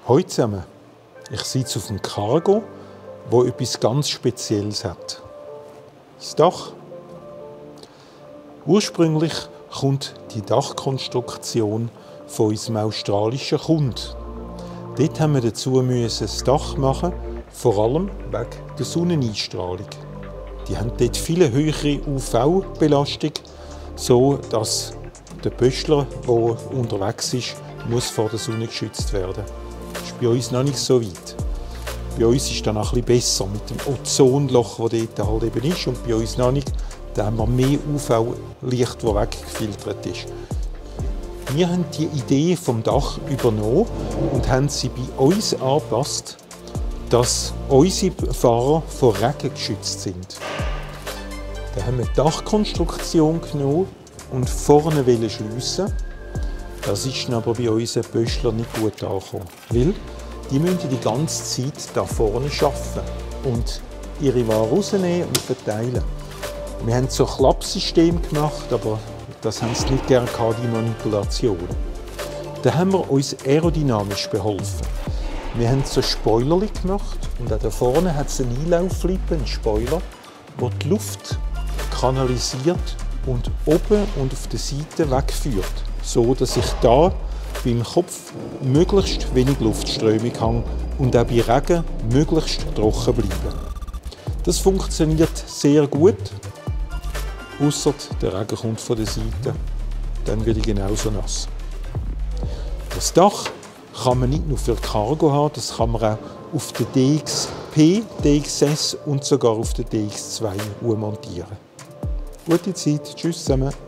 Hallo zusammen, ich sitze auf dem Cargo, wo etwas ganz Spezielles hat. Das Dach. Ursprünglich kommt die Dachkonstruktion von unserem australischen Kunden. Dort haben wir dazu das Dach machen, vor allem wegen der Sonneneinstrahlung. Die haben dort viel höhere UV-Belastung, so dass der Pöstler, der unterwegs ist, muss vor der Sonne geschützt werden. Das ist bei uns noch nicht so weit. Bei uns ist es dann auch ein bisschen besser mit dem Ozonloch, das dort halt eben ist, und bei uns noch nicht. Da haben wir mehr UV-Licht, das weggefiltert ist. Wir haben die Idee vom Dach übernommen und haben sie bei uns angepasst, dass unsere Fahrer vor Regen geschützt sind. Da haben wir die Dachkonstruktion genommen und vorne schliessen. Das ist aber bei unseren Pöstlern nicht gut angekommen, weil die müssen die ganze Zeit da vorne arbeiten und ihre Ware rausnehmen und verteilen. Wir haben so ein Klappsystem gemacht, aber das haben sie nicht gerne gehabt, die Manipulation. Da haben wir uns aerodynamisch beholfen. Wir haben so Spoiler gemacht und auch da vorne hat es eine Einlaufflippe, einen Spoiler, der die Luft kanalisiert und oben und auf der Seite wegführt, so dass ich da beim Kopf möglichst wenig Luftströmung habe und auch bei Regen möglichst trocken bleiben. Das funktioniert sehr gut, ausser der Regen kommt von der Seite, dann werde ich genauso nass. Das Dach kann man nicht nur für Cargo haben, das kann man auch auf der DXP, DXS und sogar auf der DX2 montieren. Gute Zeit, tschüss zusammen.